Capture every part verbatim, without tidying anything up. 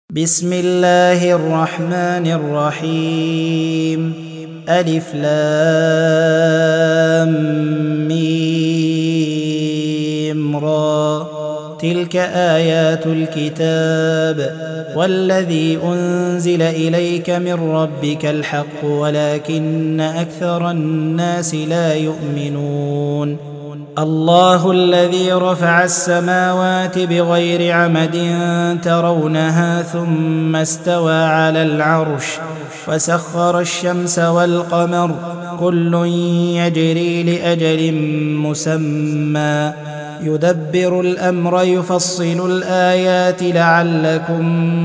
بسم الله الرحمن الرحيم. ألف لام ميم را. تلك آيات الكتاب والذي أنزل إليك من ربك الحق ولكن أكثر الناس لا يؤمنون. الله الذي رفع السماوات بغير عمد ترونها ثم استوى على العرش وسخر الشمس والقمر كل يجري لأجل مسمى يدبر الأمر يفصل الآيات لعلكم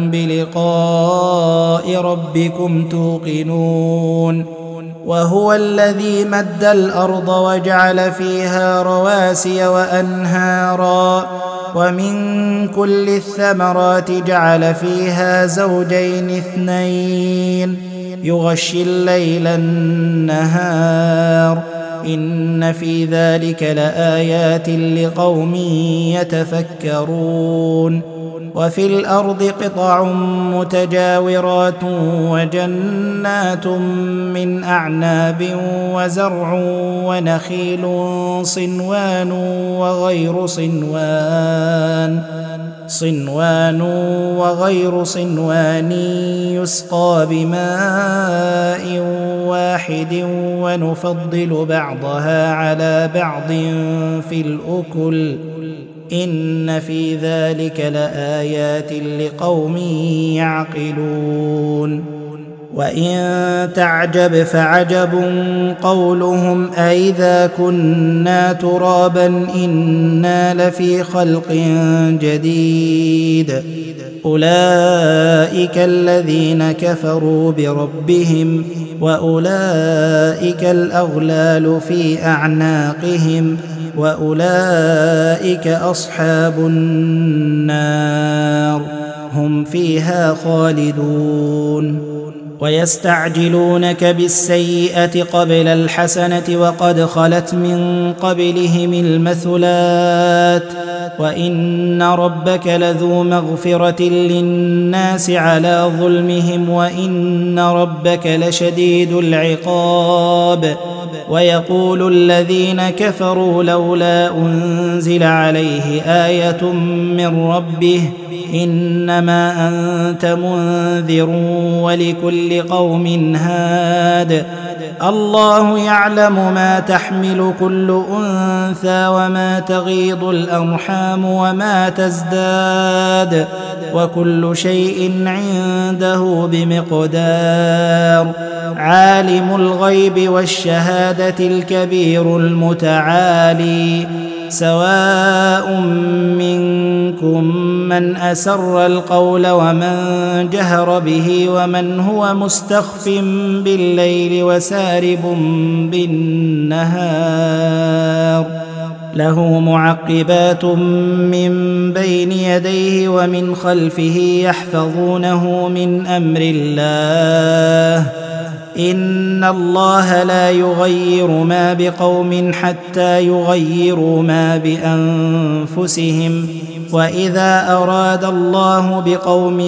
بلقاء ربكم توقنون. وهو الذي مد الأرض وجعل فيها رواسي وأنهارا ومن كل الثمرات جعل فيها زوجين اثنين يغشي الليل النهار إن في ذلك لآيات لقوم يتفكرون. وفي الأرض قطع متجاورات وجنات من أعناب وزرع ونخيل صنوان وغير صنوان صنوان وغير صنوان يسقى بماء واحد ونفضل بعضها على بعض في الأكل إن في ذلك لآيات لقوم يعقلون. وإن تعجب فعجب قولهم أإذا كنا ترابا إنا لفي خلق جديد أولئك الذين كفروا بربهم وأولئك الأغلال في أعناقهم وأولئك أصحاب النار هم فيها خالدون. ويستعجلونك بالسيئة قبل الحسنة وقد خلت من قبلهم المثلات وإن ربك لذو مغفرة للناس على ظلمهم وإن ربك لشديد العقاب. ويقول الذين كفروا لولا أنزل عليه آية من ربه إنما أنت منذر ولكل قوم هاد الله يعلم ما تحمل كل أنثى وما تغيض الأرحام وما تزداد وكل شيء عنده بمقدار. عالم الغيب والشهادة الكبير المتعالي سواء منكم من أسر القول ومن جهر به ومن هو مستخف بالليل وسارب بالنهار له معقبات من بين يديه ومن خلفه يحفظونه من أمر الله إن الله لا يغير ما بقوم حتى يغيروا ما بأنفسهم وإذا أراد الله بقوم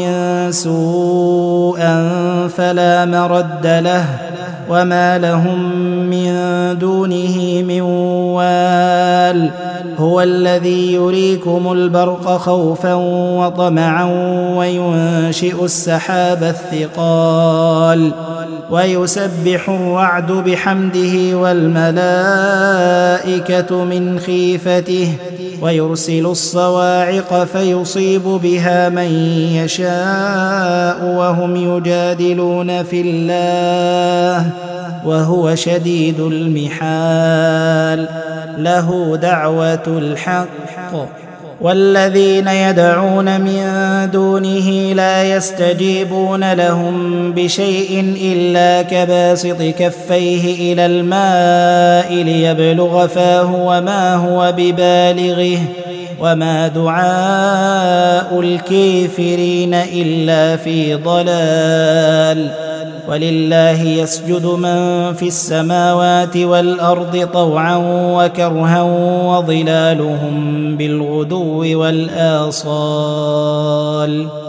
سوءا فلا مرد له وما لهم من دونه من وال. هو الذي يريكم البرق خوفا وطمعا وينشئ السحاب الثقال ويسبح الرعد بحمده والملائكة من خيفته ويرسل الصواعق فيصيب بها من يشاء وهم يجادلون في الله وهو شديد المحال له دعوة الحق والذين يدعون من دونه لا يستجيبون لهم بشيء إلا كباسط كفيه إلى الماء ليبلغ فاه وما هو ببالغه وما دعاء الكافرين إلا في ضلال. ولله يسجد من في السماوات والأرض طوعا وكرها وظلالهم بالغدو والآصال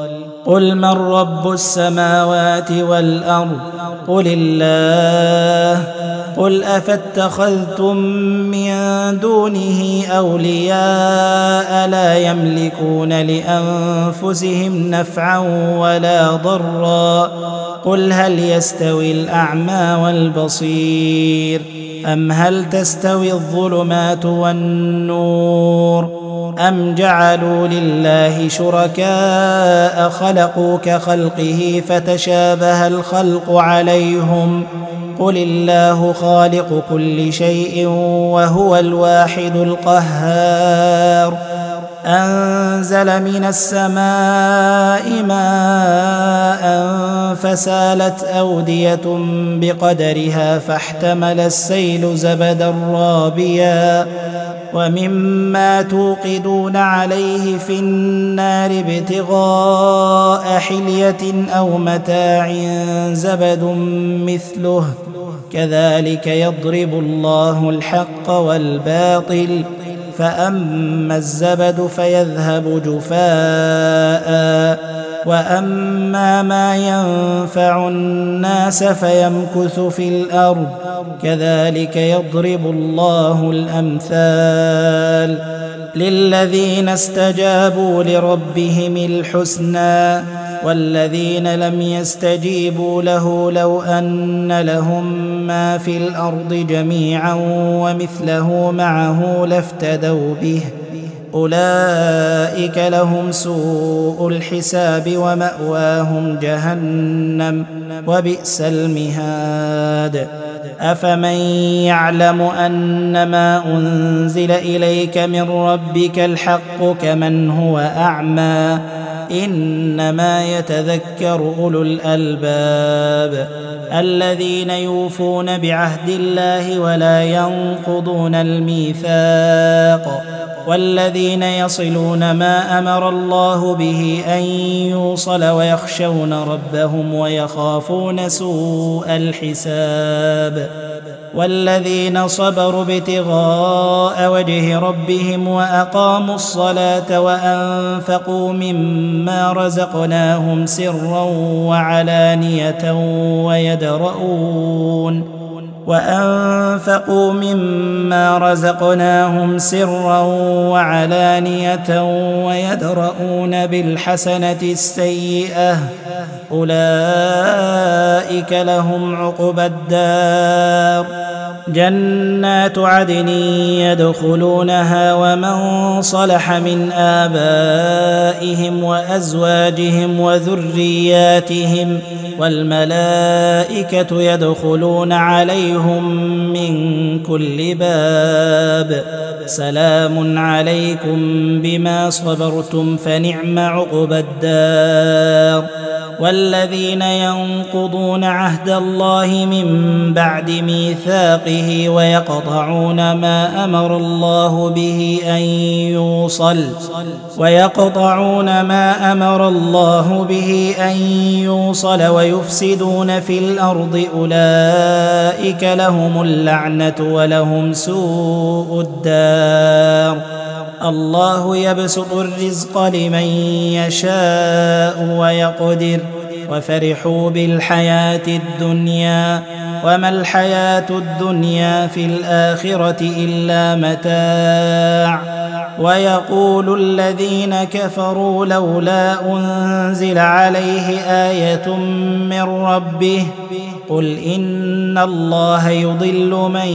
قل من رب السماوات والأرض قل الله قل أفاتخذتم من دونه أولياء لا يملكون لأنفسهم نفعا ولا ضرا قل هل يستوي الأعمى والبصير أم هل تستوي الظلمات والنور أم جعلوا لله شركاء خلقوا كخلقه فتشابه الخلق عليهم قل الله خالق كل شيء وهو الواحد القهار أنزل من السماء ماء فسالت أودية بقدرها فاحتمل السيل زبدا رابيا ومما توقدون عليه في النار ابتغاء حلية أو متاع زبد مثله كذلك يضرب الله الحق والباطل فأما الزبد فيذهب جفاء وأما ما ينفع الناس فيمكث في الأرض كذلك يضرب الله الأمثال للذين استجابوا لربهم الحسنى والذين لم يستجيبوا له لو أن لهم ما في الأرض جميعا ومثله معه لافتدوا به أولئك لهم سوء الحساب ومأواهم جهنم وبئس المهاد أفمن يعلم أنما أنزل إليك من ربك الحق كمن هو أعمى إنما يتذكر أولو الألباب الذين يوفون بعهد الله ولا ينقضون الميثاق والذين يصلون ما أمر الله به أن يوصل ويخشون ربهم ويخافون سوء الحساب والذين صبروا ابتغاء وجه ربهم وأقاموا الصلاة وأنفقوا مما رزقناهم سرا وعلانية ويدرؤون وأنفقوا مما رزقناهم سرا وعلانية ويدرؤون بالحسنة السيئة أولئك لهم عقبى الدار جنات عدن يدخلونها ومن صلح من آبائهم وأزواجهم وذرياتهم والملائكة يدخلون عليهم من كل باب سلام عليكم بما صبرتم فنعم عقبى الدار والذين ينقضون عهد الله من بعد ميثاقه ويقطعون ما أمر الله به أن يوصل ويقطعون ما أمر الله به أن يوصل ويفسدون في الأرض أولئك لهم اللعنة ولهم سوء الدار الله يبسط الرزق لمن يشاء ويقدر وفرحوا بالحياة الدنيا وما الحياة الدنيا في الآخرة إلا متاع ويقول الذين كفروا لولا أنزل عليه آية من ربه قل إن الله يضل من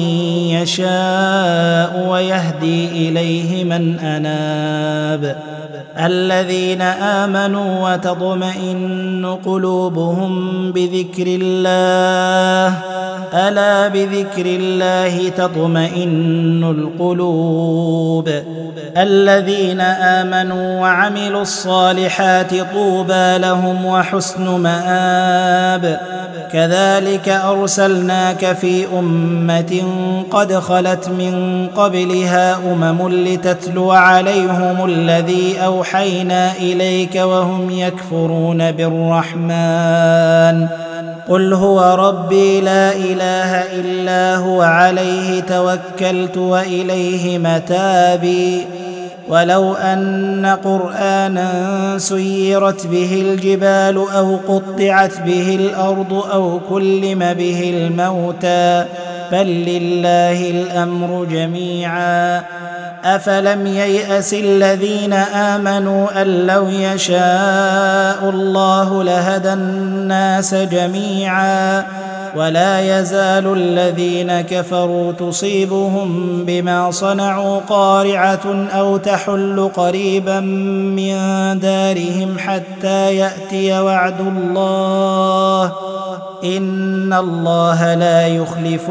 يشاء ويهدي إليه من أناب الذين آمنوا وتطمئن قلوبهم بذكر الله ألا بذكر الله تطمئن القلوب الذين آمنوا وعملوا الصالحات طوبى لهم وحسن مآب كذلك أرسلناك في أمة قد خلت من قبلها أمم لتتلو عليهم الذي أوحينا إليك وهم يكفرون بالرحمن قل هو ربي لا إله إلا هو عليه توكلت وإليه متابي ولو أن قرآنا سيرت به الجبال أو قطعت به الأرض أو كلم به الموتى بل لله الأمر جميعا أفلم ييأس الذين آمنوا أن لو يشاء الله لهدى الناس جميعا ولا يزال الذين كفروا تصيبهم بما صنعوا قارعة أو تحل قريبا من دارهم حتى يأتي وعد الله إن الله لا يخلف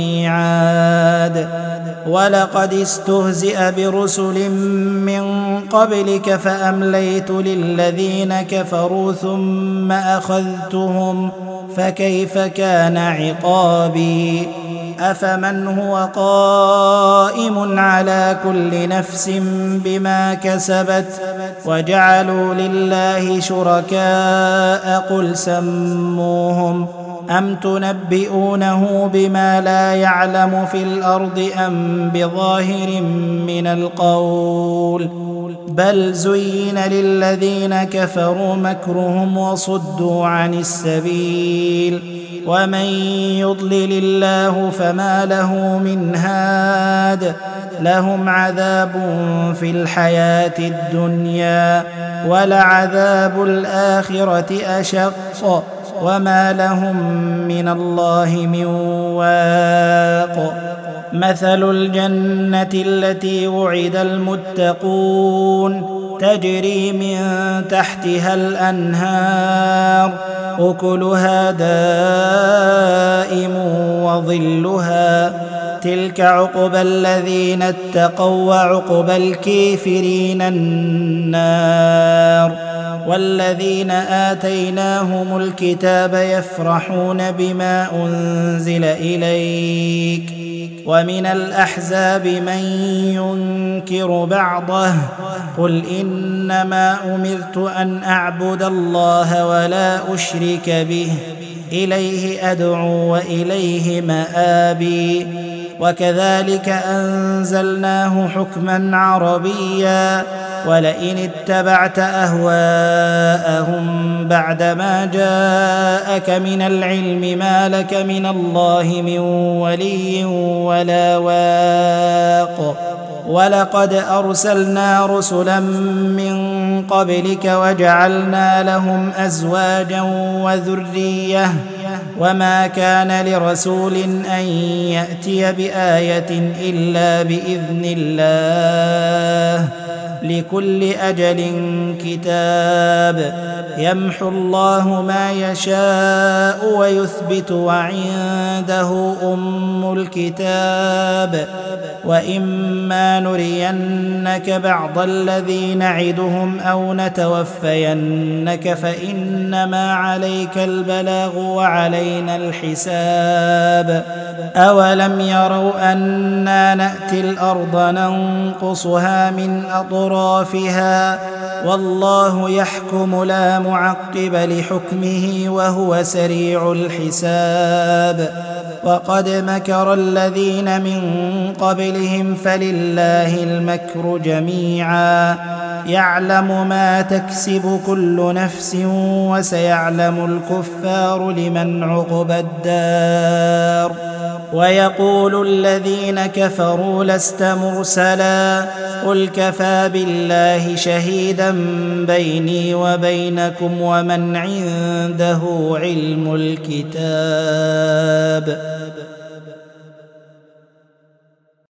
الميعاد ولقد استهزئ برسل من قبلك فأمليت للذين كفروا ثم أخذتهم فكيف كان عقابي أفمن هو قائم على كل نفس بما كسبت وجعلوا لله شركاء قل سموهم أم تنبئونه بما لا يعلم في الأرض أم بظاهر من القول بل زين للذين كفروا مكرهم وصدوا عن السبيل ومن يضلل الله فما له من هاد لهم عذاب في الحياة الدنيا ولعذاب الآخرة أشق وما لهم من الله من واق مثل الجنة التي وعد المتقون تجري من تحتها الأنهار أكلها دائم وظلها تلك عقبى الذين اتقوا وعقبى الكافرين النار والذين آتيناهم الكتاب يفرحون بما أنزل إليك ومن الأحزاب من ينكر بعضه قل إنما أمرت أن أعبد الله ولا أشرك به إليه أدعو وإليه مآبي وكذلك أنزلناه حكما عربيا ولئن اتبعت أهواءهم بعدما جاءك من العلم ما لك من الله من ولي ولا واق ولقد أرسلنا رسلا من قبلك وجعلنا لهم أزواجا وذرية وما كان لرسول أن يأتي بآية إلا بإذن الله لكل أجل كتاب يمحو الله ما يشاء ويثبت وعنده أم الكتاب وإما نرينك بعض الذي نعدهم أو نتوفينك فإنما عليك البلاغ وعلينا الحساب أولم يروا أنا نأتي الأرض ننقصها من أطرافها والله يحكم لا معقب لحكمه وهو سريع الحساب وقد مكر الذين من قبلهم فلله المكر جميعا يعلم ما تكسب كل نفس وسيعلم الكفار لمن عقبى الدار ويقول الذين كفروا لست مرسلا قل كفى بالله شهيدا بيني وبينكم ومن عنده علم الكتاب